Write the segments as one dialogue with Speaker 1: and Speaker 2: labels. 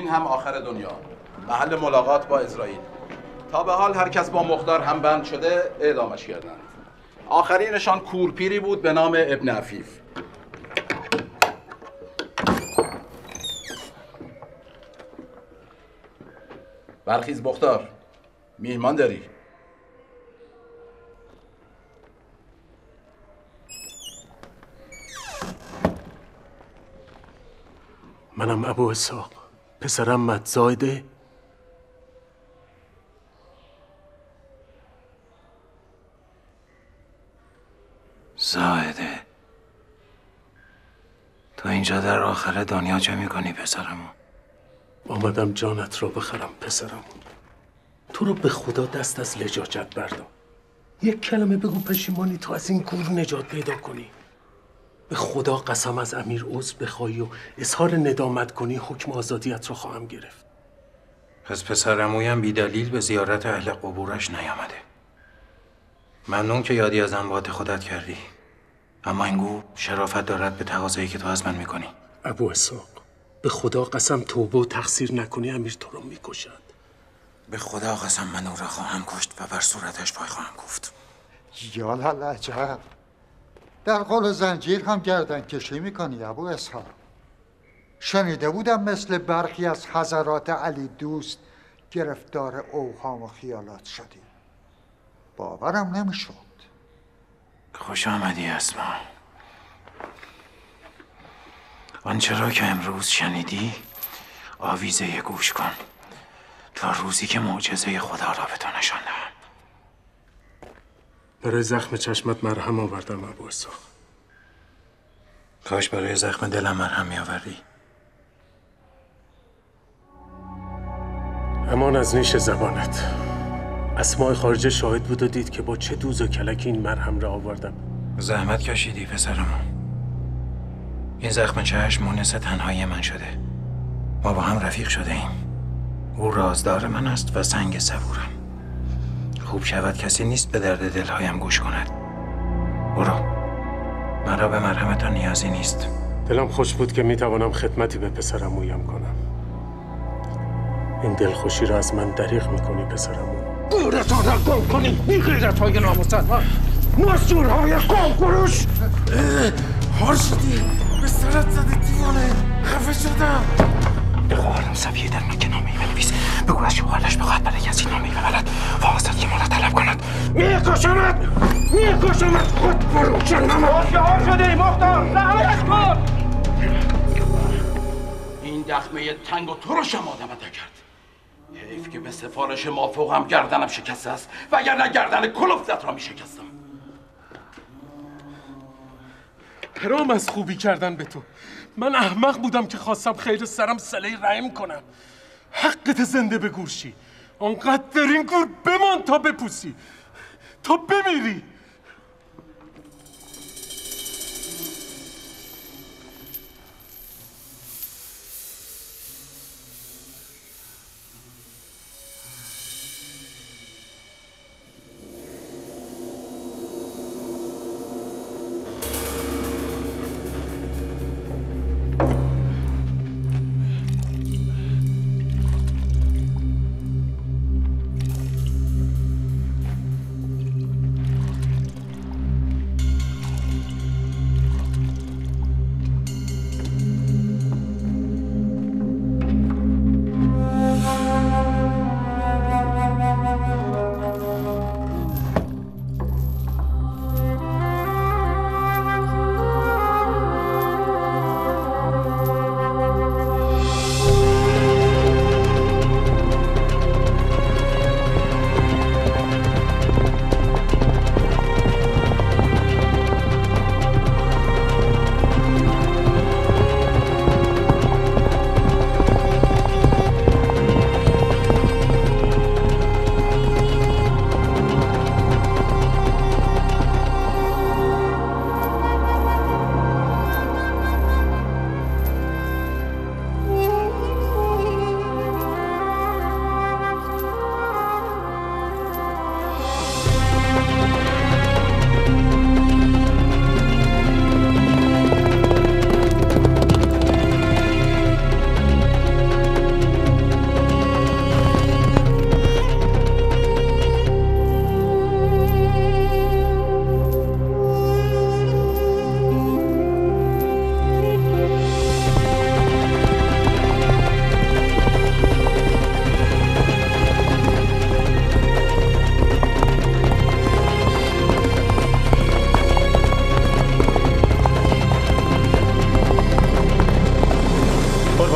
Speaker 1: این هم آخر دنیا، محل ملاقات با اسرائیل. تا به حال هر کس با مقدار هم بند شده اعدامش کردند. آخرینشان کورپیری بود به نام ابن عفیف. برخیز مختار، میهمان داری.
Speaker 2: منم ابو اسحاق، پسرم مدزایده.
Speaker 3: زایده، تو اینجا در آخر دنیا چه میکنی پسرمو؟
Speaker 2: آمدم جانت را بخرم پسرم. تو رو به خدا دست از لجاجت بردار. یک کلمه بگو پشیمانی تا از این گور نجات پیدا کنی. به خدا قسم از امیر عذر بخوای و اظهار ندامت کنی، حکم آزادیت رو خواهم گرفت.
Speaker 3: پس پسرمویم بی دلیل به زیارت اهل قبورش نیامده. ممنون که یادی از انبات خودت کردی، اما این گور شرافت دارد به تقاضایی که تو از من میکنی.
Speaker 2: ابو اسحاق، به خدا قسم توبه و تقصیر نکنی امیر تو رو میکشد.
Speaker 3: به خدا قسم من او را خواهم کشت و بر صورتش پای خواهم گفت.
Speaker 4: یا لعجب، در قول زنجیر هم گردن کشی میکنی ابو اسحاق. شنیده بودم مثل برخی از حضرات علی دوست گرفتار اوهام و خیالات شدی. باورم نمیشد.
Speaker 3: خوش آمدی اسما. آنچه را که امروز شنیدی آویزه گوش کن تا روزی که معجزه خدا را به تو نشان دهم.
Speaker 2: برای زخم چشمت مرهم آوردم ابو اسحاق.
Speaker 3: کاش برای زخم دلم مرهم می‌آوردی.
Speaker 2: امان از نیش زبانت. اسماء خارجه شاهد بود و دید که با چه دوز و کلک این مرهم را آوردم.
Speaker 3: زحمت کشیدی پسرمو. این زخم چشم مونس تنهایی من شده. ما با هم رفیق شده ایم. او رازدار من است و سنگ صبورم. خوب شود کسی نیست به درد دلهایم گوش کند. برو، مرا به مرهمتان نیازی نیست.
Speaker 2: دلم خوش بود که میتوانم خدمتی به پسرم مویم کنم. این دلخوشی را از من دریغ میکنی پسرمو.
Speaker 5: گورتان را گم کنی بی غیرت‌های نامسلمان، مزدورهای قوم‌فروش.
Speaker 6: هار شدی، به سرت زده دیوانه. خفه شدم.
Speaker 3: به قوارم صفیه در مکه نامه‌ای بنویس. بگو از شوهرش بخواهد برای کسی نامه‌ای ببرد و آزادی ما را طلب کند.
Speaker 5: میکشمت خود فروش نماد.
Speaker 6: هار شدی مختار، رهایش کن.
Speaker 1: این دخمه تنگ و ترشم آدمت کرد. حیف که به سفارش مافوقم گردنم شکسته است و اگر نه گردن کلفتت را می شکستم.
Speaker 2: حرام از خوبی کردن به تو. من احمق بودم که خواستم خیر سرم صله رحم کنم. حقت زنده به گورشی. آنقدر در این گور بمان تا بپوسی، تا بمیری.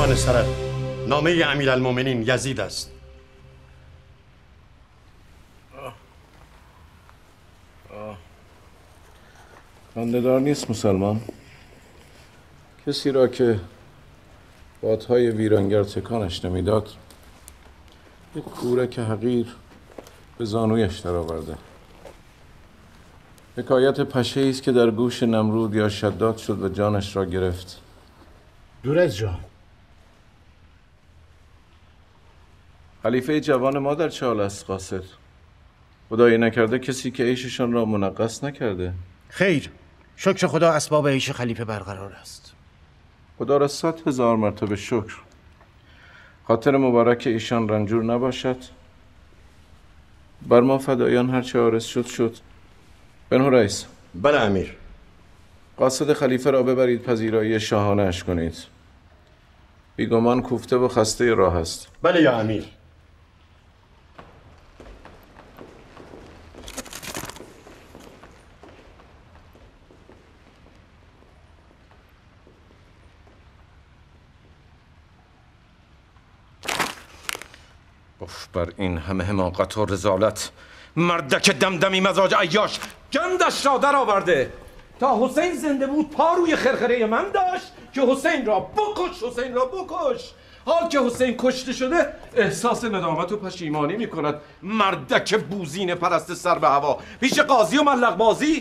Speaker 7: بن سرد، نامه امیرالمومنین یزید است.
Speaker 8: خنده‌دار نیست مسلمان. کسی را که بادهای ویرانگر تکانش نمیداد یک کورک حقیر به زانویش درآورده. حکایت پشه‌ای است که در گوش نمرود یا شداد شد و جانش را گرفت.
Speaker 7: دور از جان.
Speaker 8: خلیفه جوان ما در چه حال است قاصد؟ خدایی نکرده کسی که عیششان را منغص نکرده.
Speaker 7: خیر، شکر خدا اسباب عیش خلیفه برقرار است.
Speaker 8: خدا را 100,000 مرتبه شکر. خاطر مبارک ایشان رنجور نباشد. بر ما فدایان هرچه عارض شد. بنو رئیس.
Speaker 7: بله امیر.
Speaker 8: قاصد خلیفه را ببرید پذیرایی شاهانه اش کنید. بیگمان کوفته و خسته راه است.
Speaker 7: بله یا امیر.
Speaker 9: اف بر این همه حماقت و رذالت. مردک دمدمی مزاج عیاش گندش را در آورده. تا حسین زنده بود پا روی خرخره من داشت که حسین را بکش. حال که حسین کشته شده احساس ندامت و پشیمانی می کند. مردک بوزین پرست سر به هوا پیش قاضی و ملق بازی.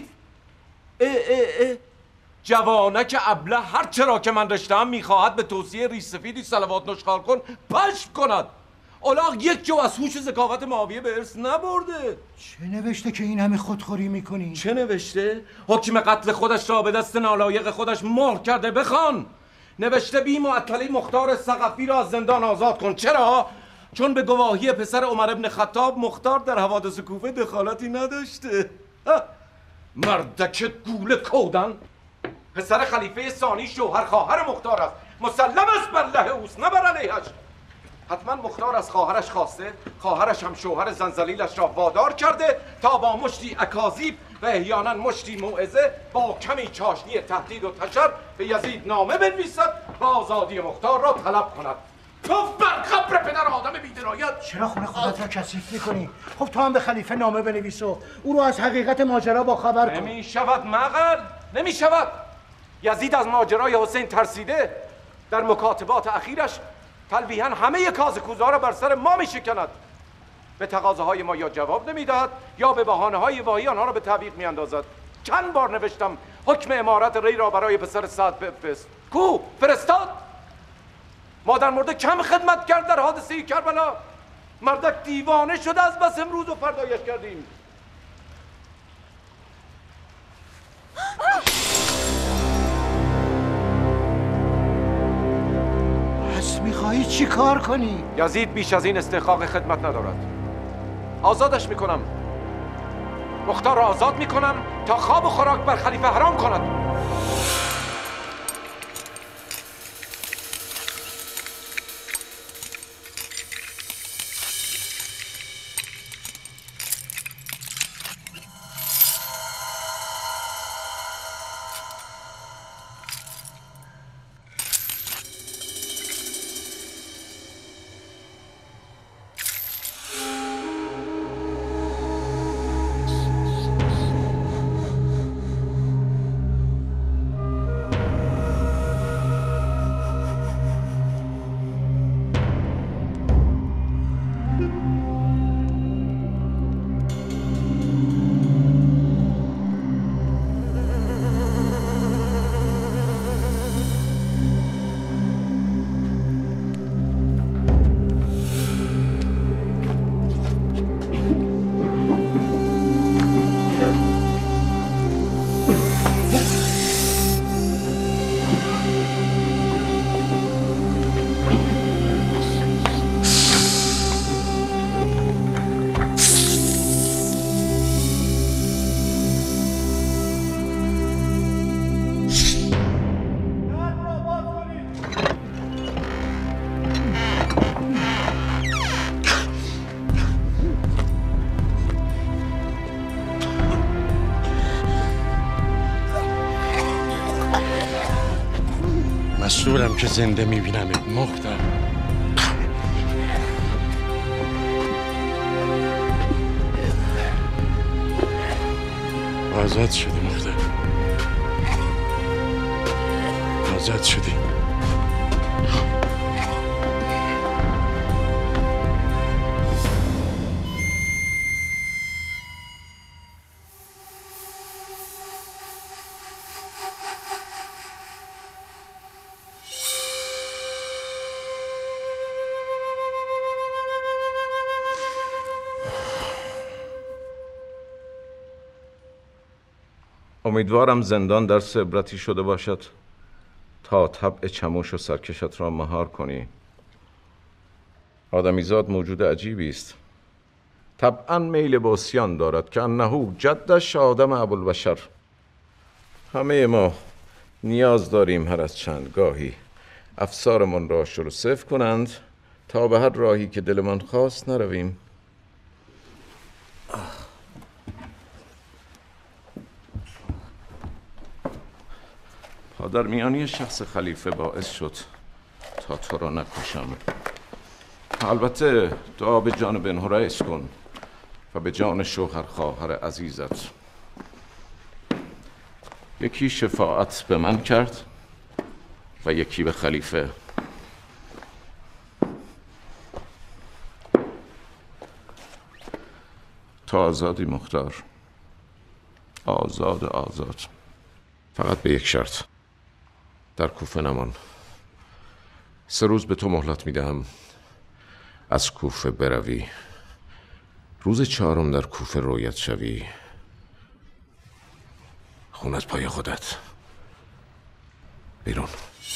Speaker 9: جوانک ابله هر چرا که من رشته‌ام میخواهد به توصیه ریش سفیدی صلوات نشخوار کن پشم کند. الاغ یک جو از هوش ذکاوت معاویه به ارث نبرده.
Speaker 7: چه نوشته که این همه خودخوری میکنی؟
Speaker 9: چه نوشته؟ حکم قتل خودش را به دست نالایق خودش مهر کرده. بخوان. نوشته بی معطلی مختار ثقفی را از زندان آزاد کن. چرا؟ چون به گواهی پسر عمر ابن خطاب مختار در حوادث کوفه دخالتی نداشته. مردک گوله کودن. پسر خلیفه ثانی شوهر خواهر مختار است. مسلم است بر له اوست نه بر علیهش. حتما مختار از خواهرش خواسته، خواهرش هم شوهر زنزلیلش را وادار کرده تا با مشتی اکاذیب و احیانا مشتی موعظه با کمی چاشنی تهدید و تشر به یزید نامه بنویسد و آزادی مختار را طلب کند. توف بر قبر پدر آدم بی‌درایت.
Speaker 7: چرا خونه خودت را کثیف میکنی؟ خب تو هم به خلیفه نامه بنویس و او رو از حقیقت ماجرا با خبر کن.
Speaker 9: نمیشود مقل، نمیشود. یزید از ماجرای حسین ترسیده. در مکاتبات اخیرش تلویحاً همه کاز کوزا را بر سر ما میشکند. به تقاضاهای ما یا جواب نمیدهد یا به بهانه‌های واهی آنها را به تعویق میاندازد. چند بار نوشتم حکم امارت ری را برای پسر سعد بفرست. کو فرستاد؟ مادر مرده کم خدمت کرد در حادثه کربلا. مردک دیوانه شده از بس امروز و فردایش کردیم.
Speaker 7: پس میخوایی چی کار کنی؟
Speaker 9: یزید بیش از این استحقاق خدمت ندارد. آزادش میکنم. مختار را آزاد میکنم تا خواب و خوراک بر خلیفه حرام کند.
Speaker 5: مسئولم که زنده میبینم مختار. آزاد شدی مختار، آزاد شدی.
Speaker 8: امیدوارم زندان درس عبرتی شده باشد تا طبع چموش و سرکشت را مهار کنی. آدمیزاد موجود عجیبی است. طبعا میل به عصیان دارد که انه جدش آدم ابوالبشر. همه ما نیاز داریم هر از چند گاهی افسارمان را شروع صفر کنند تا به هر راهی که دلمان خواست نرویم. پادرمیانی شخص خلیفه باعث شد تا تو را نکشم. البته دعا به جان بن حریث کن و به جان شوهر خواهر عزیزت. یکی شفاعت به من کرد و یکی به خلیفه. تا آزادی مختار، آزاد. فقط به یک شرط، در کوفه نمان. 3 روز به تو مهلت میدهم از کوفه بروی. روز 4 در کوفه رویت شوی. خونت پای خودت. بیرون.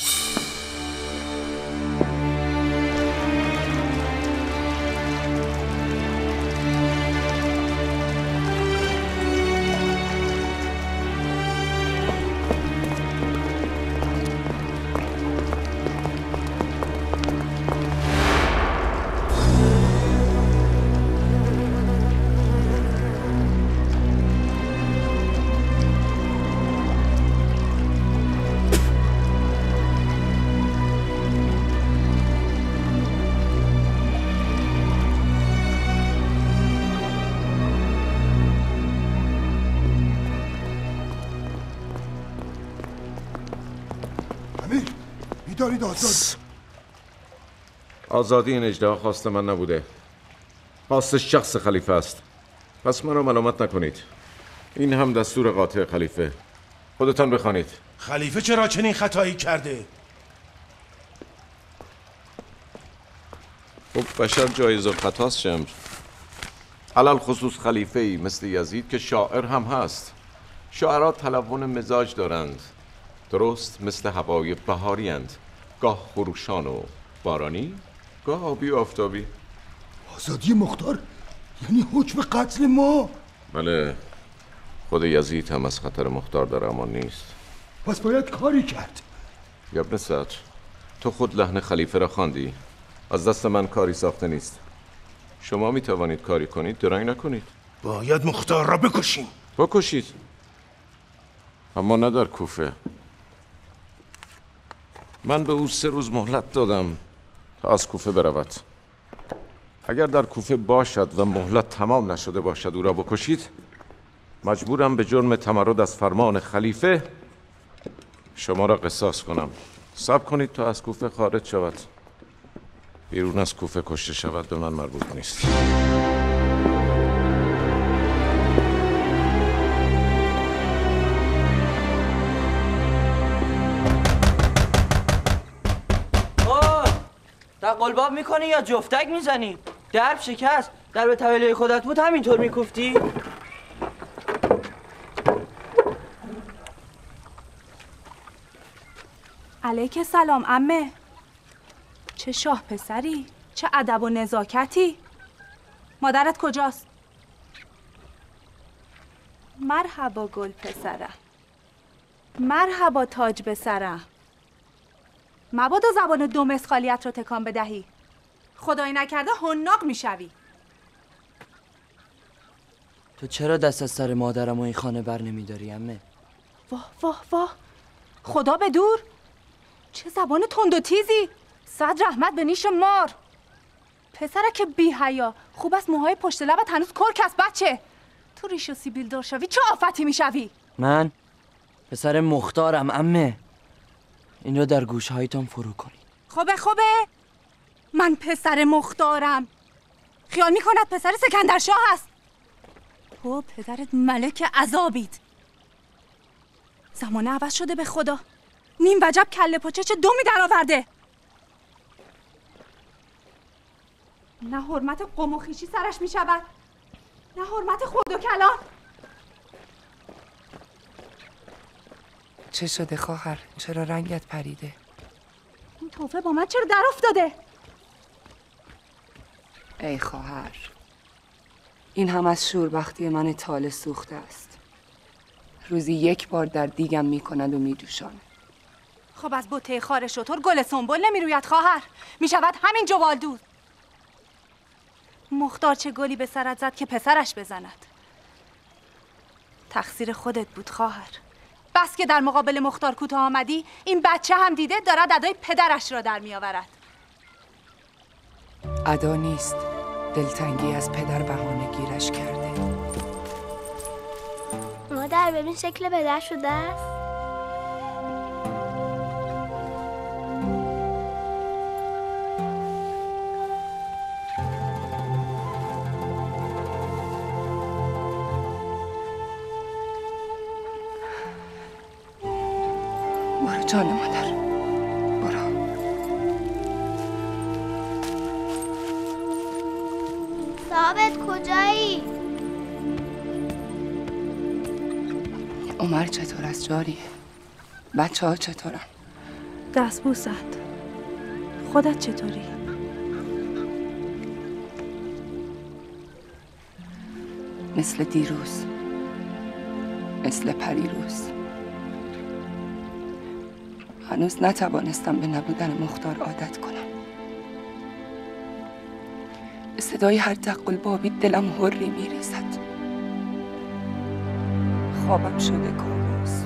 Speaker 8: آزادی این اژدها خواست من نبوده، خواستش شخص خلیفه است. پس من رو ملامت نکنید. این هم دستور قاطع خلیفه. خودتان بخوانید.
Speaker 5: خلیفه چرا چنین خطایی کرده؟
Speaker 8: خب بشر جایز الخطاست شمر. علل خصوص خلیفه‌ای مثل یزید که شاعر هم هست. شاعرها تلون مزاج دارند، درست مثل هوای بهاری اند، گاه خروشان و بارانی، گاه آبی و آفتابی.
Speaker 5: آزادی مختار یعنی حکم قتل ما؟
Speaker 8: بله، خود یزید هم از خطر مختار در امان نیست.
Speaker 5: پس باید کاری کرد.
Speaker 8: یا ابن سعد، تو خود لحن خلیفه را خواندی. از دست من کاری ساخته نیست. شما می توانید کاری کنید، درنگ نکنید.
Speaker 5: باید مختار را بکشیم.
Speaker 8: بکشید، اما نه در کوفه. من به او 3 روز مهلت دادم تا از کوفه برود. اگر در کوفه باشد و مهلت تمام نشده باشد او را بکشید، مجبورم به جرم تمرد از فرمان خلیفه شما را قصاص کنم. صبر کنید تا از کوفه خارج شود. بیرون از کوفه کشته شود به من مربوط نیست.
Speaker 10: در قلباب میکنی یا جفتک میزنی؟ درب شکست. در به طویله خودت بود همینطور میکفتی؟
Speaker 11: علیک سلام عمه. چه شاه پسری، چه ادب و نزاکتی. مادرت کجاست؟ مرحبا گل پسرم، مرحبا تاج به سرم. مبادا زبان دو مسخالیت رو تکان بدهی. خدایی نکرده حناق میشوی.
Speaker 10: تو چرا دست از سر مادرم و این خانه بر نمیداری عمه؟
Speaker 11: واه واه واه، خدا به دور. چه زبان تند و تیزی. صد رحمت به نیش مار. پسره که بی حیا. خوب است موهای پشت لبت هنوز کرک است بچه. تو ریش و سیبیل دار شوی چه آفتی میشوی؟
Speaker 10: من پسر مختارم عمه. این رو در گوشهایتان فرو کنید.
Speaker 11: خوبه من پسر مختارم. خیال میکند پسر سکندرشاه هست. تو پدرت ملک عذابید. زمانه عوض شده به خدا. نیم وجب کله پاچه چه دمی در آورده. نه حرمت قوم و خویشی سرش میشود، نه حرمت خود و کلان.
Speaker 12: چه شده خواهر؟ چرا رنگت پریده؟
Speaker 11: این توفه با من چرا در افتاده؟
Speaker 12: ای خواهر، این هم از شوربختی من تاله سوخته است. روزی یک بار در دیگم میکند و میجوشانه.
Speaker 11: خب از بوته خار شتر گل سنبل نمیروید خواهر، میشود همین جوالدوز. مختار چه گلی به سرت زد که پسرش بزند؟ تقصیر خودت بود خواهر. بس که در مقابل مختار کوتاه آمدی، این بچه هم دیده دارد ادای پدرش را در میآورد.
Speaker 12: ادا نیست، دلتنگی از پدر بهانه گیرش کرده.
Speaker 13: مادر ببین شکل پدر شده است.
Speaker 12: برو جان مادر، برو.
Speaker 13: ثابت کجایی؟
Speaker 12: عمر چطور است جاریه؟ بچه ها چطورن؟
Speaker 11: دست بوسند. خودت چطوری؟
Speaker 12: مثل دیروز، مثل پریروز. هنوز نتوانستم به نبودن مختار عادت کنم. صدای هر دق البابی دلم حری میریزد. خوابم شده کابوس.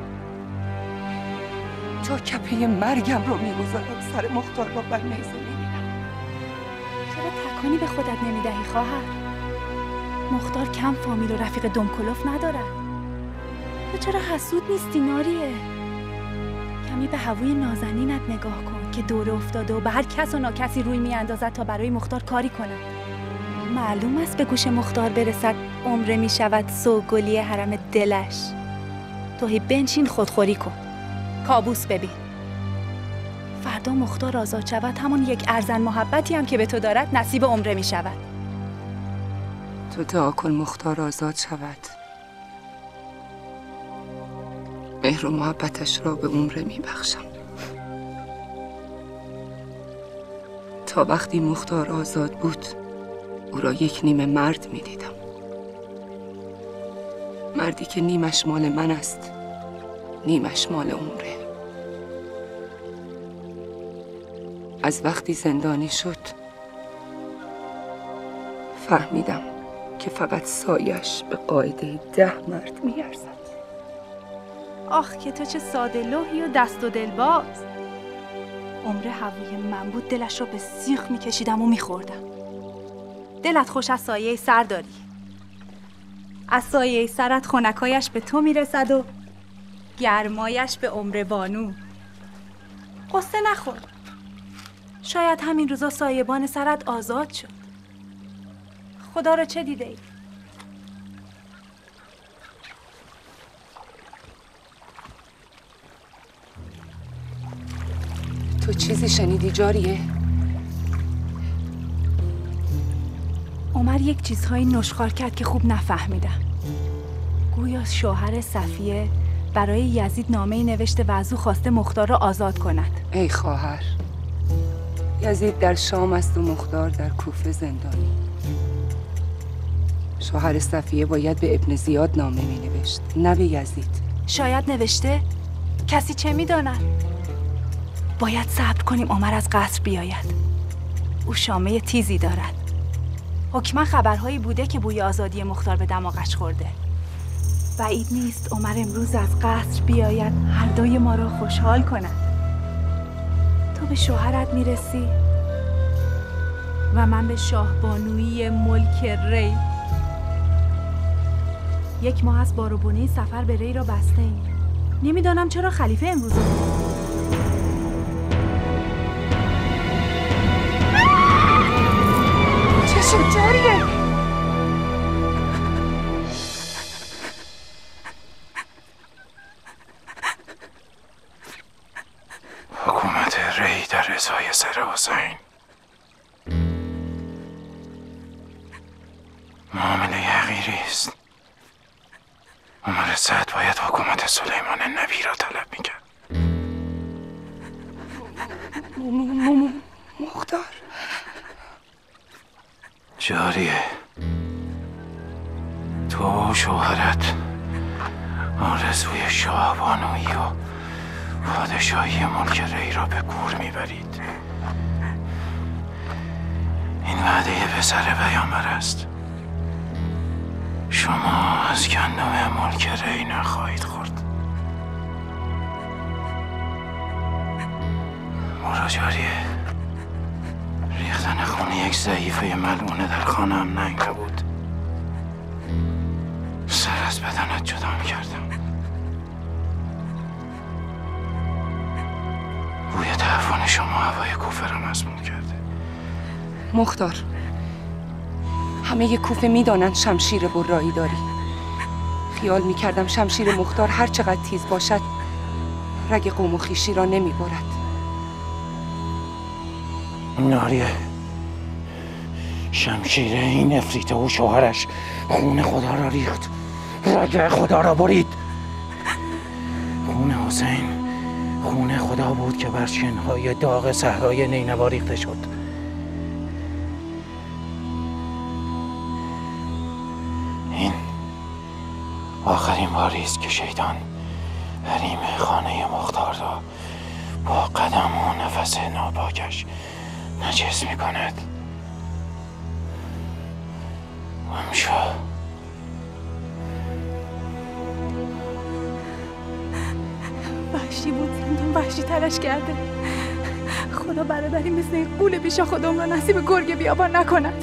Speaker 12: تا کپه مرگم رو میگذارم سر مختار را بر نیزه میبینم.
Speaker 11: چرا تکانی به خودت نمیدهی خواهر؟ مختار کم فامیل و رفیق دمکلوف ندارد. تو چرا حسود نیستی ناریه؟ کمی به هوای نازنینت نگاه کن که دور افتاده و به هر کس و ناکسی روی میاندازد تا برای مختار کاری کند. معلوم است به گوش مختار برسد عمره می شود سوگلی حرم دلش. توهی بنشین خودخوری کن، کابوس ببین. فردا مختار آزاد شود همون یک ارزن محبتی هم که به تو دارد نصیب عمره می شود.
Speaker 12: تو دعا کن مختار آزاد شود. مهر و محبتش را به عمره می بخشم. تا وقتی مختار آزاد بود او را یک نیمه مرد می دیدم. مردی که نیمش مال من است، نیمش مال عمره. از وقتی زندانی شد فهمیدم که فقط سایش به قاعده 10 مرد می ارزد.
Speaker 11: آخ که تو چه ساده لوحی و دست و دلباز. عمر هوای من بود دلش رو به سیخ میکشیدم و میخوردم. دلت خوش از سایه سر داری. از سایه سرت خنکایش به تو میرسد و گرمایش به عمر بانو. قصه نخور. شاید همین روزا سایبان سرت آزاد شد. خدا رو چه دیده ای؟
Speaker 12: تو چیزی شنیدی جاریه؟
Speaker 11: عمر یک چیزهایی نشخوار کرد که خوب نفهمیدم. گویا شوهر صفیه برای یزید نامه‌ای نوشته و از او خواسته مختار را آزاد کند.
Speaker 12: ای خواهر، یزید در شام است و مختار در کوفه زندانی. شوهر صفیه باید به ابن زیاد نامه می نوشت، نه به یزید.
Speaker 11: شاید نوشته؟ کسی چه می داند؟ باید صبر کنیم عمر از قصر بیاید. او شامه تیزی دارد. حکما خبرهایی بوده که بوی آزادی مختار به دماغش خورده. بعید نیست عمر امروز از قصر بیاید هر دوی ما را خوشحال کند. تو به شوهرت میرسی و من به شاهبانویی ملک ری. 1 ماه از بار و بونه سفر به ری را بسته ایم. نمیدانم چرا خلیفه امروز
Speaker 12: چه شد جاریه؟
Speaker 3: حکومت ری در ازای سر حسین معامله حقیری است. عمر سعد باید حکومت سلیمان نبی را طلب میکرد.
Speaker 12: مختار
Speaker 3: جاریه، تو و شوهرت آرزوی شاهبانویی و پادشاهی ملک ری را به گور میبرید. این وعده پسر پیامبر است. شما از گندم ملک ری نخواهید خورد. برو جاریه. ریختن خون یک ضعیفه ملعونه در خانه هم ننگ بود. سر از بدنت جدا کردم. بوی تعفن شما هوای کوفه را مسموم کرده.
Speaker 12: مختار، همه کوفه میدانند شمشیر برایی داری. خیال میکردم شمشیر مختار هر چقدر تیز باشد رگ قوم و خویشی را نمیبرد.
Speaker 3: ناریه، شمشیر این افریته و شوهرش خون خدا را ریخت، رگ خدا را برید. خون حسین خون خدا بود که بر شنهای داغ صحرای نینوا ریخته شد. این آخرین باری است که شیطان حریم خانه مختار را با قدم و نفس ناپاکش نجس می کند. امشا
Speaker 11: وحشی بود، زندان وحشی ترش کرده. خدا برادری مثل این قول بیشا خودم را نصیب گرگ بیابان نکند.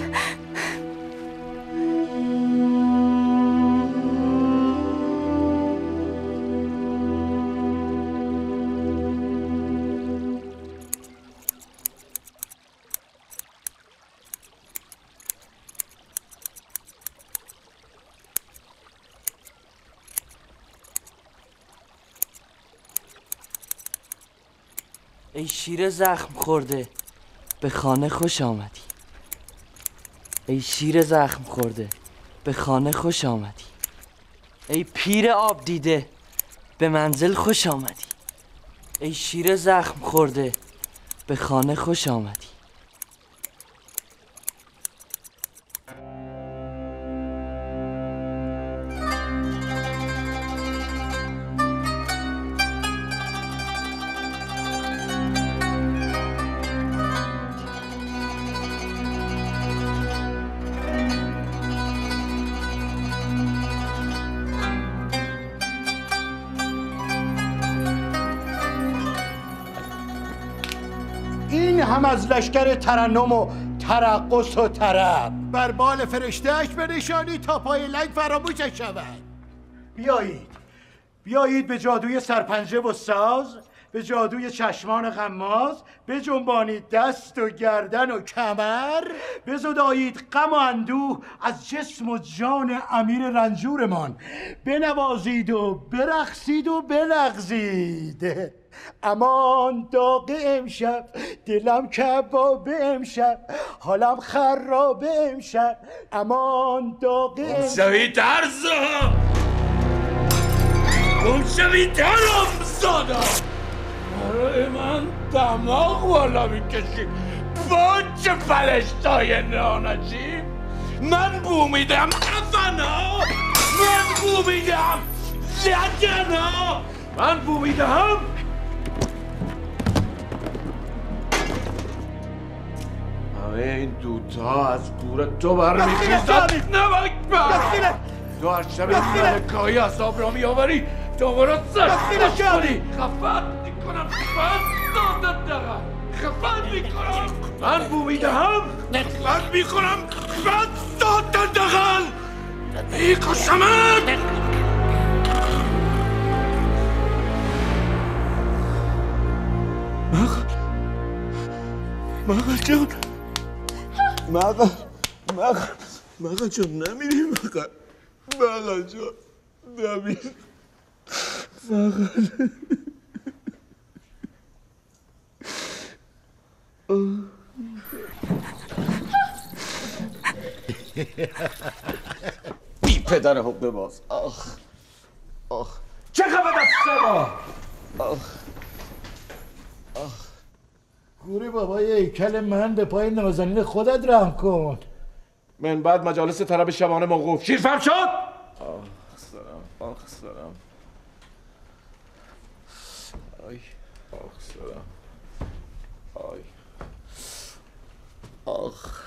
Speaker 10: ای شیر زخم خورده به خانه خوش آمدی. ای شیر زخم خورده به خانه خوش آمدی. ای پیر آب دیده به منزل خوش آمدی. ای شیر زخم خورده به خانه خوش آمدی.
Speaker 7: این هم از لشکر ترنم و ترقص و طرب بر بال فرشته‌اش بنشانی تا پای لنگ فراموشش شود. بیایید به جادوی سرپنجه و ساز، به جادوی چشمان غماز، بجنبانید دست و گردن و کمر، بزدایید غم و اندوه از جسم و جان امیر رنجورمان، بنوازید و برقصید و بلغزید. امان داغ امشب، دلم کباب امشب، حالم خراب امشب. امان داغ امشب.
Speaker 6: شوی ترزا، شوی ترم زادا، برای من دماغ بالا میکشی باچه فلشتای نانجی. من بومیدم افنا، من بومیدم لگنا، من بومیدم. همه این دوتا از گور تو برمیخیزد. نمک بر تو هر شب این ملکایی اصاب را میآوری دوباره سرخوش کنی. خفت میکنم، خفت دادت دارم. من بو میدهم، من میخورم، من داد در دهن میکشمت.
Speaker 14: مقا جان، مقا جان نمیری. مقا جان نمیری. مقا
Speaker 6: بی پدر حب باز. آخ آخ چه خبر از شما؟
Speaker 7: آخ گوری بابای هیکل من، به پای نازنین خودت رحم کن.
Speaker 6: من بعد مجالس طرب شبانه موقوف. شیر فهم شد.
Speaker 14: آخ سرم. آی آخ سرم. آی آخ.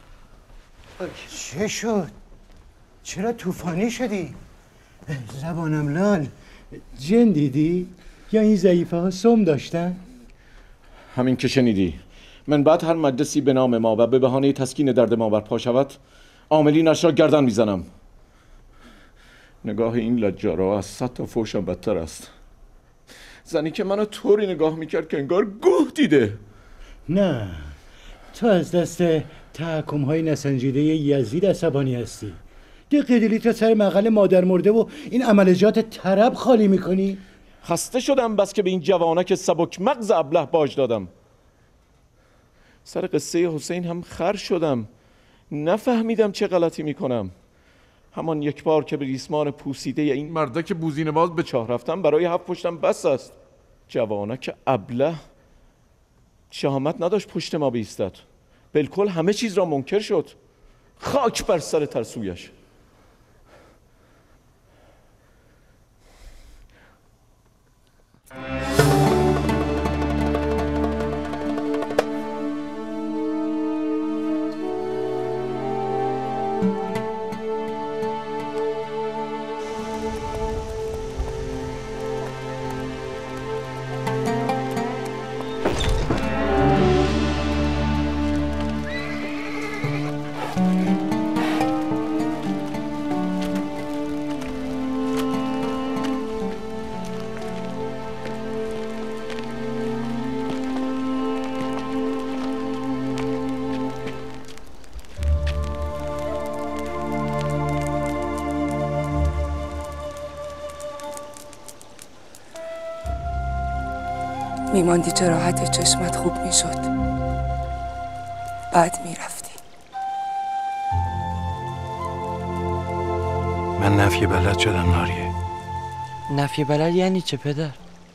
Speaker 7: چه شد؟ چرا طوفانی شدی؟ زبانم لال، جن دیدی؟ یا این ضعیفه ها سم داشتن؟
Speaker 6: همین که شنیدی. من بعد هر مجلسی به نام ما و به بهانه تسکین درد ما برپا شود، عاملینش را گردن میزنم. نگاه این لجارا از 100 تا فوشم بدتر است. زنی که منو طوری نگاه میکرد که انگار گوه دیده.
Speaker 7: نه، تو از دست تحکم های نسنجیده یزید عصبانی هستی. دقیقه دلیت را سر مقل مادر مرده و این عملجات طرب خالی میکنی؟
Speaker 6: خسته شدم بس که به این جوانک سبک مغز ابله باج دادم. سر قصه حسین هم خر شدم. نفهمیدم چه غلطی میکنم. همان یک بار که به ریسمان پوسیده این مردک بوزینه باز به چاه رفتم، برای 7 پشتم بس است. جوانک ابله شهامت نداشت پشت ما بیستد. بالکل همه چیز را منکر شد. خاک بر سر ترسویش.
Speaker 12: میماندی جراحت چشمت خوب میشد، بعد میرفتی.
Speaker 3: من نفی بلد شدم ناریه.
Speaker 10: نفی بلد یعنی چه پدر؟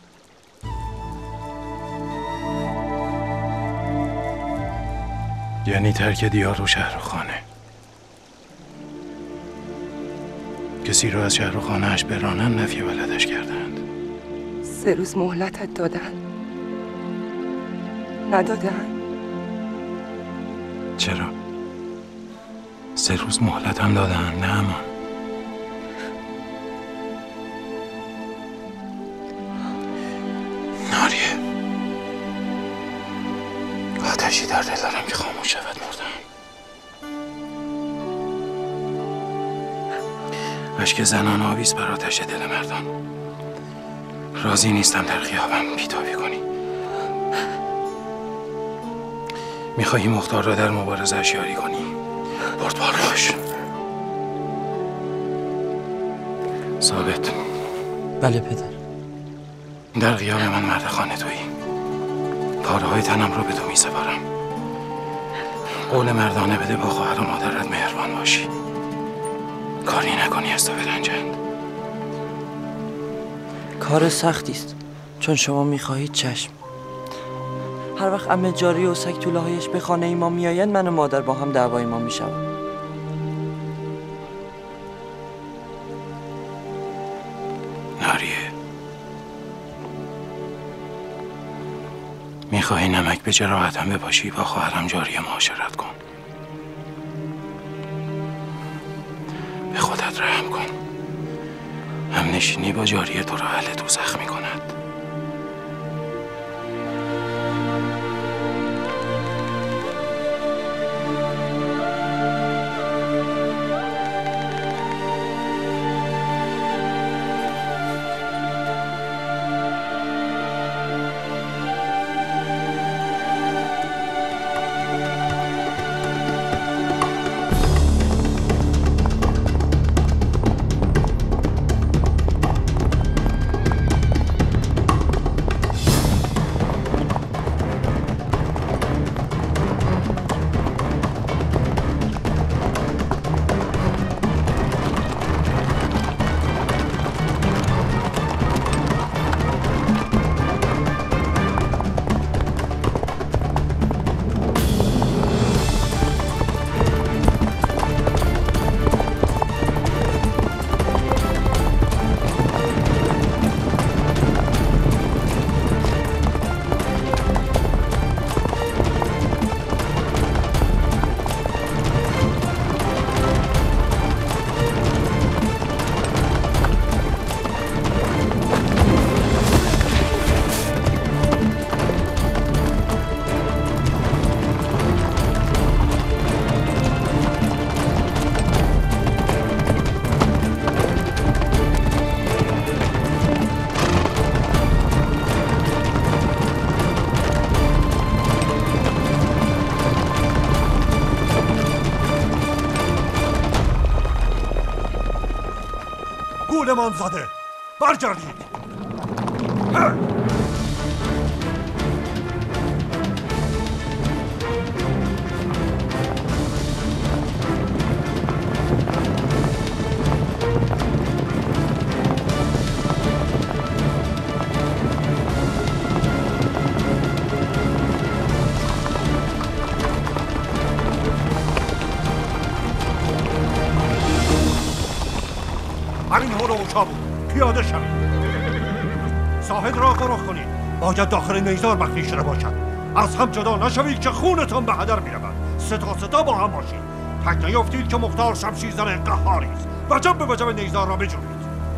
Speaker 3: یعنی ترک دیار و شهر و خانه. کسی رو از شهر و خانه‌اش برانن نفی بلدش کردند.
Speaker 12: 3 روز مهلتت دادن، ندادن؟
Speaker 3: چرا؟ 3 روز مهلت هم دادن، نه امان. ناریه، آتشی در دل دارم که خاموش شود. مردم اشک زنان آویز بر آتش دل مردان. راضی نیستم در خیابم بیتابی کنی. میخواهی مختار را در مبارزه اشیاری کنی. بردبار باش. ثابت.
Speaker 10: بله پدر.
Speaker 3: در غیاب من مرد خانه تویی. پاره‌های تنم را به تو میسپارم. قول مردانه بده با خواهر و مادرت مهربان باشی. کاری نکنی از تو برنجند.
Speaker 10: کار سختی است، چون شما میخواهید چشم. هر وقت عمه جاری و سگ توله هایش به خانه ما میآیند، من و مادر با هم دعوای ما میشود.
Speaker 3: ناریه، میخواهی نمک به جراحتم بپاشی، با خواهرم جاری معاشرت کن. به خودت رحم کن. هم نشینی با جاری تو را اهل دوزخ میکند.
Speaker 7: پهلمان زاده برگردید. همین هول اوچا بود. پیاده شوید. ساحل را گروه کنید. باید داخل نیزار مخفی شده باشد. از هم جدا نشوید که خونتان به هدر میرود. صدا با هم باشید. تک نیفتید که مختار شمشیرزن قهاری است. وجب به وجب نیزار را بجوید.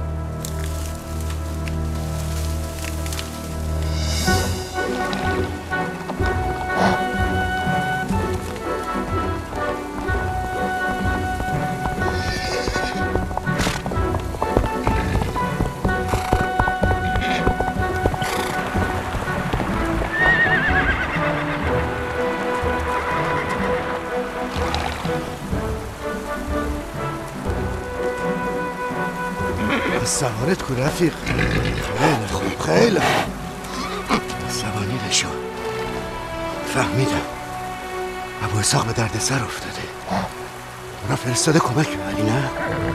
Speaker 15: سوارت کو رفیق. خیلی خوب خیلی خوب. سوانی بشو. فهمیدم ابو اسحاق به درد سر افتاده. اونا فرستاده کمک ولی نه.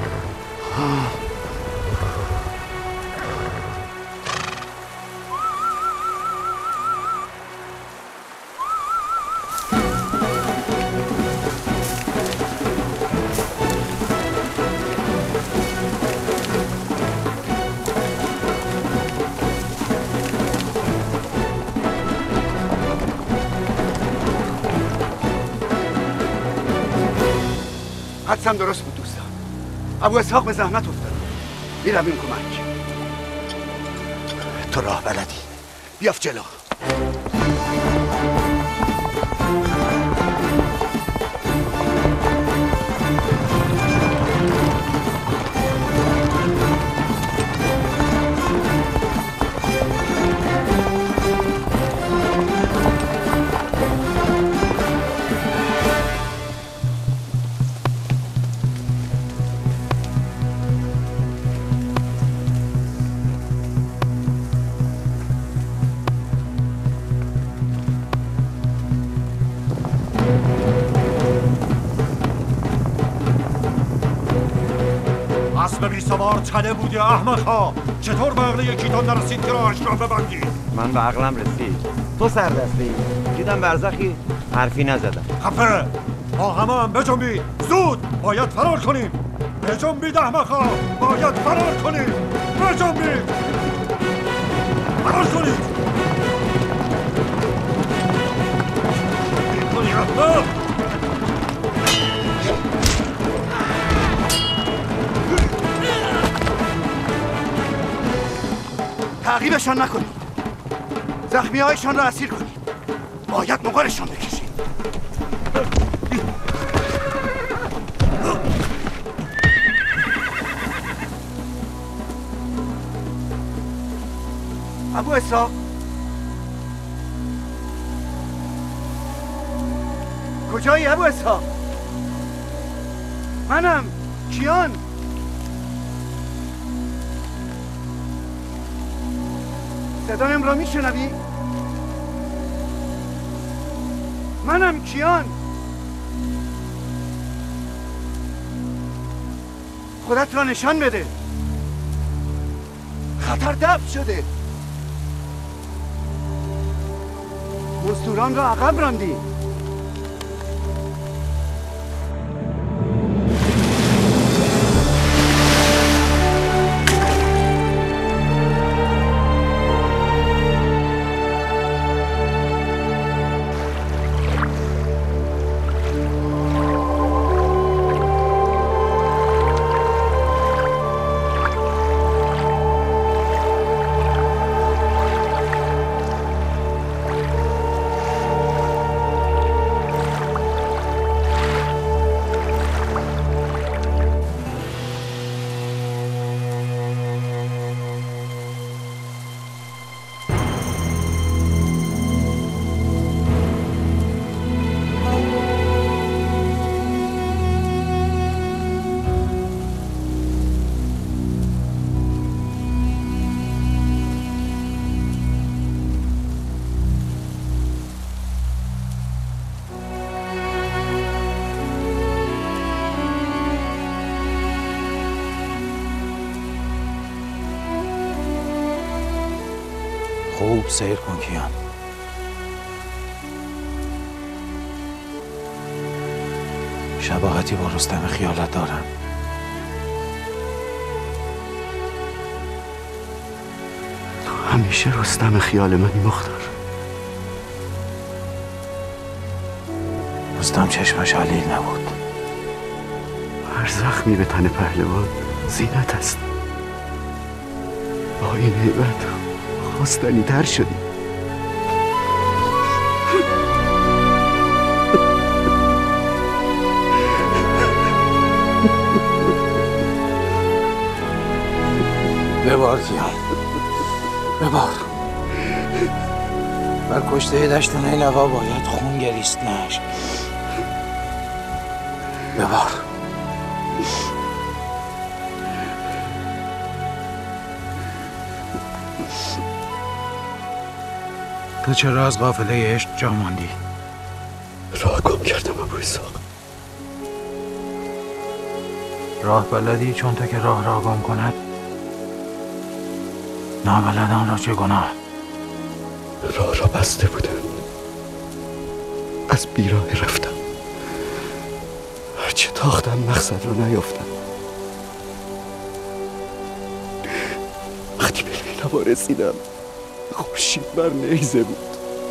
Speaker 15: حدسم درست بود دوستان. ابو اسحاق به زحمت افتاد. میرویم کمک. تو راه بلدی. بیاف جلو.
Speaker 7: اسب بی سوار چله بودی احمقها. چطور به عقل یکیتان نرسید که راهش را ببندید؟
Speaker 16: من به عقلم رسید. تو سردستی. دیدم برزخی حرفی نزدم.
Speaker 7: خفه. با همه هم بجنبید. زود باید فرار کنیم. بجنبید احمقها. باید فرار کنیم. بجنبید. فرار کنید. کنید احمق.
Speaker 15: تعقیبشان نکنید. زخمی هایشان را اسیر کنید. باید مقارشان بکشید. ابو اسحاق کجایی ابو اسحاق؟ منم کیان. صدایم را میشنوی؟ منم کیان. خودت را نشان بده. خطر دفع شده. مزدوران را عقب راندی.
Speaker 3: سیر کن کیان. شباهتی با رستم خیالت دارم.
Speaker 15: تو همیشه رستم خیال منی مختار.
Speaker 3: رستم چشمش علیل نبود.
Speaker 15: هر زخمی به تن پهلوان زینت است. با این هیبت خواستنی تر شدی.
Speaker 3: ببار کیان، ببار. بر کشته دشت نیلوا باید خون گریست نه اشک. ببار. تو چرا از قافله عشق جا ماندی؟
Speaker 15: راه گم کردم ابو اسحاق.
Speaker 3: راه بلدی چون تو که راه گم کند؟ نابلدان را چه گناه؟
Speaker 15: راه را بسته بودم، از بیراه رفتم. هرچه تاختم مقصد را نیافتم. وقتی به نیلوا رسیدم خورشید بر نیزه بود.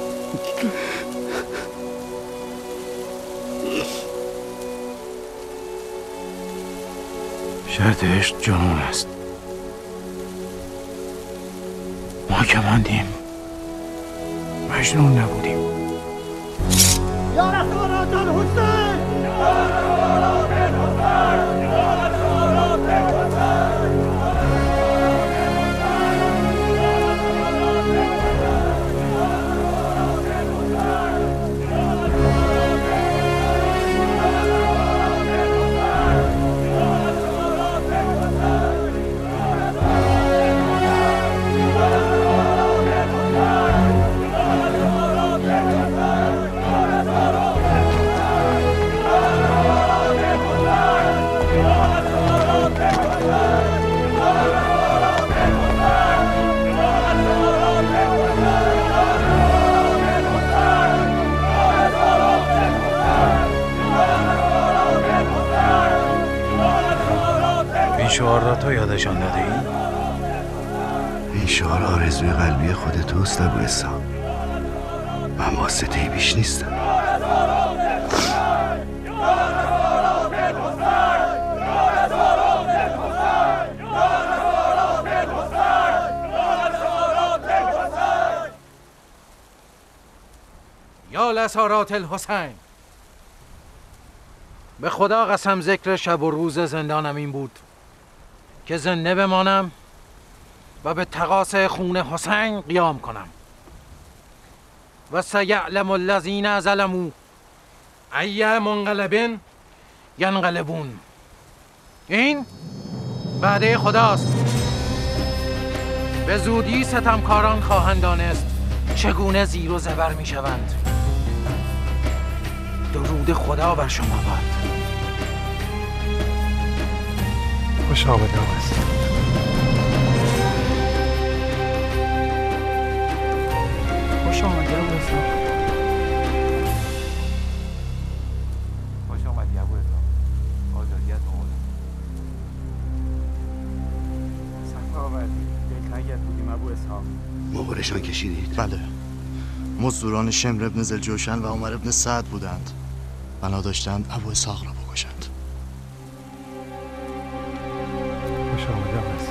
Speaker 3: شرط عشق جنون است. ما که ماندیم مجنون نبودیم.
Speaker 7: یا رسول الحسین،
Speaker 3: این شعار را تو یادشان داده ای؟
Speaker 15: این شعار آرزوی قلبی خود توست ابو اسحاق. من واسطه‌ای بیش نیستم.
Speaker 3: یا لسارات الحسین، به خدا قسم ذکر شب و روز زندانم این بود که زنده بمانم و به تقاص خون حسین قیام کنم. و سیعلم الذین ظلموا ای منقلب ینقلبون. این وعده خداست. به زودی ستمکاران خواهند دانست چگونه زیر و زبر می شوند. درود خدا بر شما باد.
Speaker 15: خوش آمدم است.
Speaker 10: خوش آمدی ابو اسحاق.
Speaker 16: خوش آمدی ابو اسحاق. آزادیت مولا. سخت آوردی. دلتنگت بودیم ابو اسحاق.
Speaker 15: مغولشان کشیدید؟
Speaker 17: بله. مزدوران شمر ابن ذوالجوشن و عمر ابن سعد بودند. بنا داشتند ابو اسحاق را بکشند.
Speaker 15: خوش آمدم است.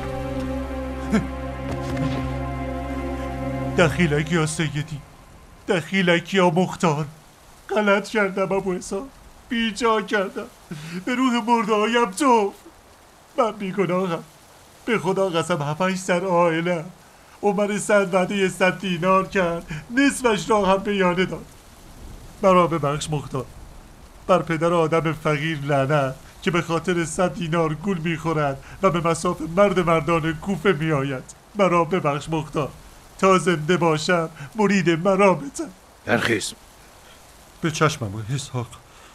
Speaker 7: دخیلکی یا سیدی، دخیلکی یا مختار. غلط کردم ابو اسحاق، بیجا کردم. به روح مرده هایم تو. من بیگناهم. به خدا قسم 7-8 سر عائله. عمر سعد وعده 100 دینار کرد، نصفش را هم بیانه داد. مرا ببخش مختار. بر پدر آدم فقیر لعنت که به خاطر 100 دینار گول میخورد و به مصاف مردان کوفه میآید. مرا ببخش مختار. تا زنده باشم مرید مرا بزن.
Speaker 3: برخیز.
Speaker 7: به چشمم اسحاق.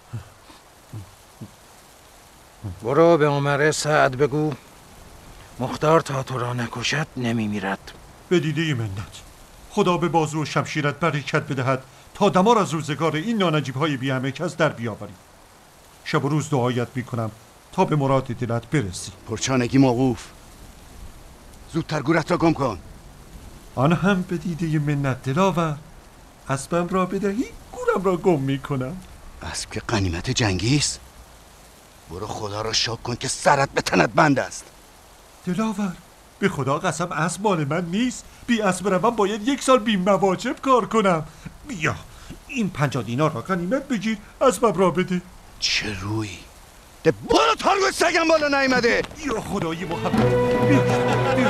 Speaker 3: برو به عمر سعد بگو مختار تا تو را نکشد نمیمیرد.
Speaker 7: به دیده منت. خدا به بازو و شمشیرت برکت بدهد تا دمار از روزگار این نانجیب‌های بی همه کس در بیاوری. شب و روز دعایت میکنم تا به مراد دلت برسی.
Speaker 15: پرچانگی موقوف، زودتر گورت را گم کن.
Speaker 7: آن هم به دیده منت دلاور، اسبم را بدهی گورم را گم میکنم.
Speaker 15: اسب که غنیمت جنگی است. برو خدا را شکر کن که سرت به تنت بند است.
Speaker 7: دلاور، به خدا قسم اسب مال من نیست. بی اسب بروم باید 1 سال بی مواجب کار کنم. بیا این 50 دینار را غنیمت بگیر، اسبم را بده.
Speaker 15: چه رویی؟ ده برو تارگو سگم بالا نیامده.
Speaker 7: یا خدای محمد، بیا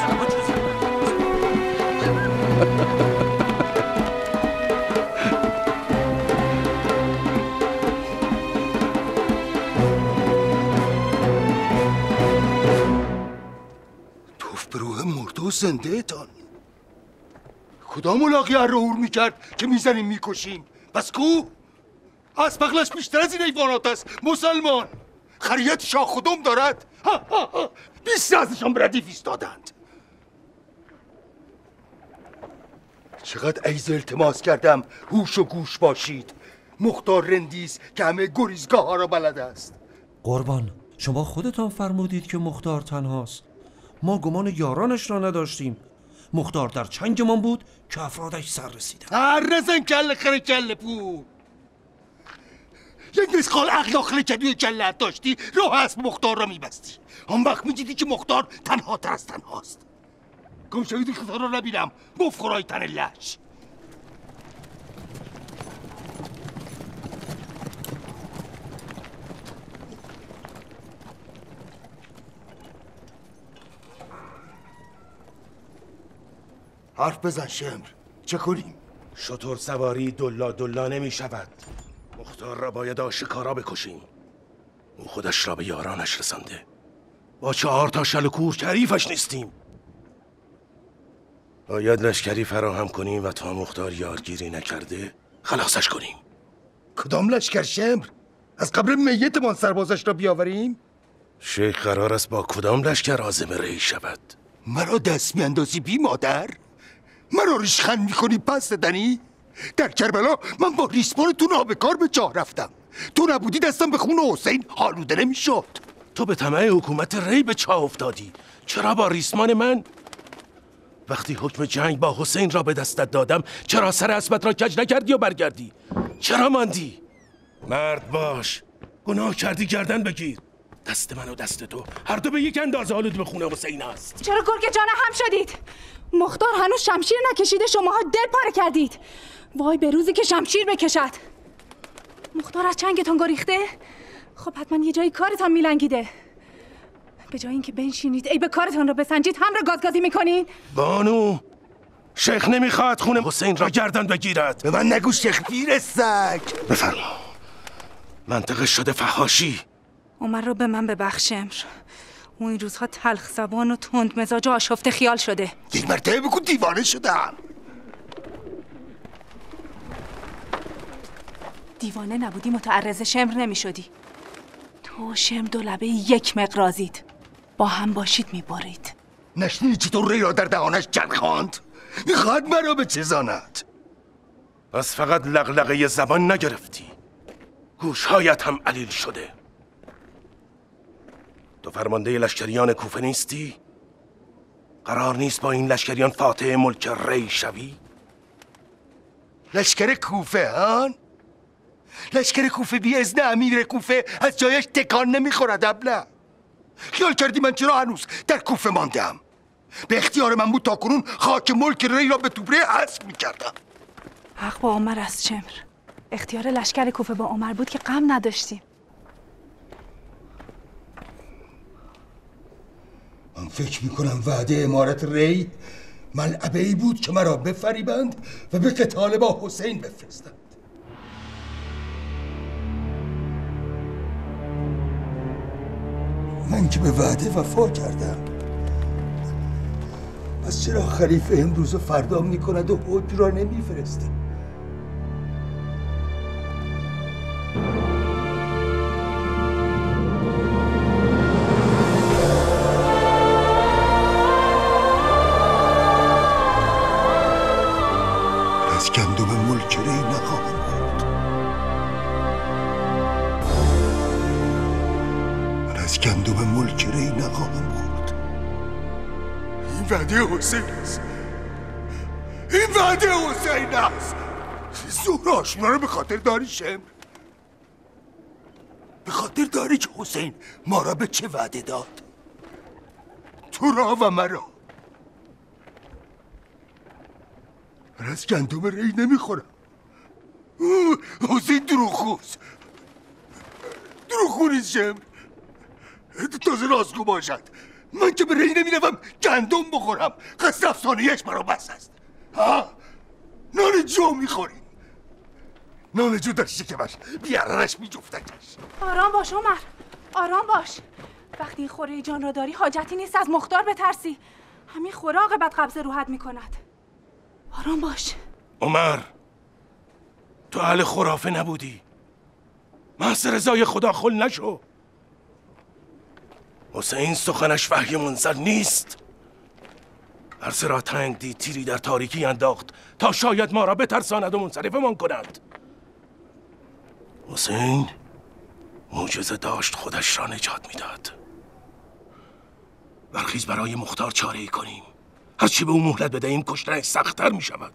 Speaker 15: توف به روح مرده و زنده تان. کدام ملاقی هر رو هور میکرد که میزنیم میکشیم؟ پس کو؟ از بغلش بیشتر از این ایوانات است مسلمان. خریت شاه خودم دارد. 20 ازشان به ردیف ایستادند. چقدر عیز التماس کردم هوش و گوش باشید. مختار رندیس که همه گریزگاه ها را بلد است.
Speaker 5: قربان، شما خودتان فرمودید که مختار تنهاست. ما گمان یارانش را نداشتیم. مختار در چنگمان بود که افرادش سر رسیدن.
Speaker 15: هر نزن کل خره کل پو. یک مسخال عقل داخل کدوی کلت داشتی راه اسب مختار را میبستی. آن وقت میدیدی که مختار تنها تر از تنهاست. گم شوید خدا را نبینم مفخورای تن لش. حرف بزن شمر، چه کنیم؟
Speaker 18: شطور سواری دلا نمی شود. مختار را باید آشکارا بکشیم. او خودش را به یارانش رسانده. با 4 تا شل و کور کریفش نیستیم. باید لشکری فراهم کنیم و تا مختار یارگیری نکرده خلاصش کنیم.
Speaker 15: کدام لشکر شمر؟ از قبر میتمان سربازش را بیاوریم؟
Speaker 18: شیخ قرار است با کدام لشکر عازم ری شود؟
Speaker 15: مرا دست میاندازی بی مادر؟ مرا ریشخند میکنی پس دنی؟ در کربلا من با ریسمان تو نابکار به جا رفتم. تو نبودی دستم به خون حسین آلوده نمیشد.
Speaker 18: تو به طمع حکومت ری به چاه افتادی. چرا با ریسمان من؟ وقتی حکم جنگ با حسین را به دستت دادم چرا سر اسبت را کج نکردی و برگردی؟ چرا ماندی؟ مرد باش، گناه کردی گردن بگیر. دست من و دست تو هر دو به یک اندازه آلوده به خون حسین است.
Speaker 11: چرا گرگ جان هم شدید؟ مختار هنوز شمشیر نکشیده، شماها دل پاره کردید. وای به روزی که شمشیر بکشد. مختار از چنگتان گریخته؟ خب حتما یه جایی کارتان میلنگیده. به جای اینکه بنشینید ای به کارتان را بسنجید هم را گازگازی میکنین.
Speaker 18: بانو، شیخ نمیخواد خون حسین را گردن بگیرد.
Speaker 15: به من نگو شیخ پیر سگ.
Speaker 18: بفرما. منطقه شده فحاشی.
Speaker 11: عمر رو به من ببخش شمر. اون این روزها تلخ زبان و تند مزاج و آشفته خیال شده.
Speaker 15: یک مرتبه بگو دیوانه شدم.
Speaker 11: دیوانه نبودی متعرض شمر نمی شدی. تو شمر دو لبه یک مقرازید. با هم باشید میبارید.
Speaker 15: نشنیدی چطور ری را در دهانش جن خواند؟ میخواد مرا به چزاند.
Speaker 18: پس فقط لغلقه زبان نگرفتی، گوشهایت هم علیل شده. تو فرمانده لشکریان کوفه نیستی؟ قرار نیست با این لشکریان فاتح ملک ری شوی؟
Speaker 15: لشکر کوفه هان؟ لشکر کوفه بی اذن امیر کوفه از جایش تکان نمیخورد ابله. خیال کردی من چرا هنوز در کوفه ماندم؟ به اختیار من بود تا کنون خاک ملک ری را به توبره حذف میکردم.
Speaker 11: حق با عمر است شمر. اختیار لشکر کوفه با عمر بود که غم نداشتیم.
Speaker 15: من فکر میکنم وعده امارت ری ملعبه ای بود که مرا بفریبند و به قتال با حسین بفرستند. من که به وعده وفا کردم. پس چرا خلیفه امروز و فردا میکند و حکم را نمیفرسته؟ وعده حسین است. این وعده حسین است. زهرا آشنا رو به خاطر داری شمر؟ به خاطر داری که حسین ما را به چه وعده داد؟ تو را و مرا. من از گندم ری نمیخورم. حسین دروغگوست. دروغگو نیست شمر. تازه راستگو باشد. من که به ری نمیروم گندم بخورم. قصد افسانه‌اش مرا بس است. ها؟ نان جو میخوریم. نان جو در شکمش بیارنش میجفتکش.
Speaker 11: آرام باش عمر، آرام باش. وقتی این خوره جان را داری حاجتی نیست از مختار بترسی. همین خوره عاقبت قبض روحت میکند. آرام باش.
Speaker 18: عمر، تو اهل خرافه نبودی. محض رضای خدا خل نشو. حسین سخنش وحی منزل نیست. عرصه را تنگ دید، تیری در تاریکی انداخت تا شاید ما را بترساند و منصرفمان کند. حسین معجزه داشت خودش را نجات میداد. برخیز برای مختار چاره ای کنیم. هرچی به او مهلت بدهیم کشتنش سخت‌تر می شود.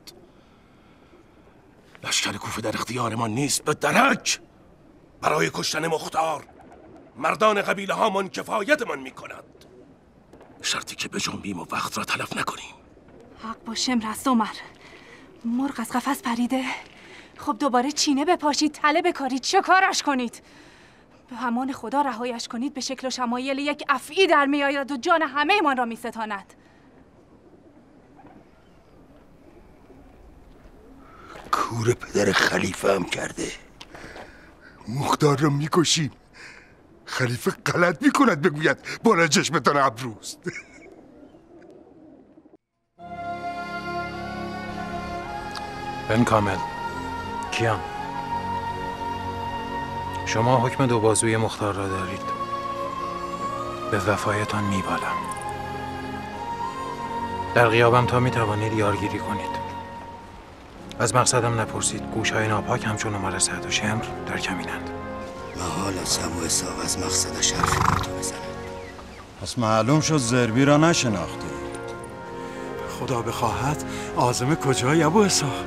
Speaker 18: لشکر کوفه در اختیار ما نیست. به درک برای کشتن مختار مردان قبیله هامان کفایتمان می کند. شرطی که بجنبیم و وقت را تلف نکنیم.
Speaker 11: حق با شمر است عمر. مرغ از قفس پریده. خب دوباره چینه بپاشید، تله بکارید، شکارش کنید. به امان خدا رهایش کنید. به شکل و شمایل یک افعی در می آید و جان همه من را می ستاند.
Speaker 15: کور پدر خلیفه هم کرده. مختار رو میکشیم. خلیفه غلط میکند بگوید بالا چشمتان ابروست.
Speaker 3: بن کامل، کیان، شما حکم دو بازوی مختار را دارید. به وفایتان میبالم. در غیابم تا میتوانید یارگیری کنید. از مقصدم نپرسید. گوشهای ناپاک همچون عمر سعد و شمر در کمینند.
Speaker 15: محال است هم و اسحاق از مقصدش حرفی بر تو بزند.
Speaker 19: پس معلوم شد زربی را نشناختی. خدا بخواهد عازم کجایی ابو اسحاق؟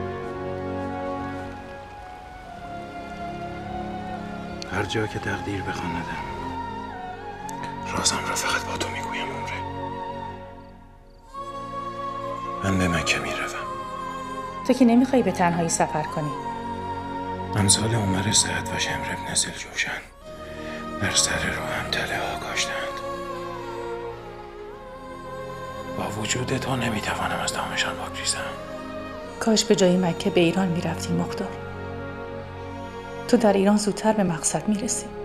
Speaker 3: هر جا که تقدیر بخواندم. رازم را فقط با تو میگویم عمره. من به مکه میروم.
Speaker 20: تو که نمیخوای به تنهایی سفر کنی.
Speaker 3: امثال عمر سعد و شمر ابن ذوالجوشن بر سر رو هم تله ها کاشتند. با وجود تو نمیتوانم از دامشان بگریزم.
Speaker 20: کاش به جای مکه به ایران میرفتی مختار. تو در ایران زودتر به مقصد میرسی.